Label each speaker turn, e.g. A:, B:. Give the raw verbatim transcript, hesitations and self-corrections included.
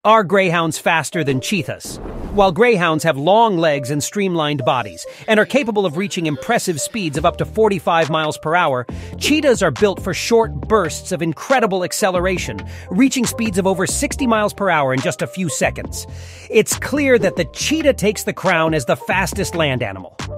A: Are greyhounds faster than cheetahs? While greyhounds have long legs and streamlined bodies and are capable of reaching impressive speeds of up to forty-five miles per hour, cheetahs are built for short bursts of incredible acceleration, reaching speeds of over sixty miles per hour in just a few seconds. It's clear that the cheetah takes the crown as the fastest land animal.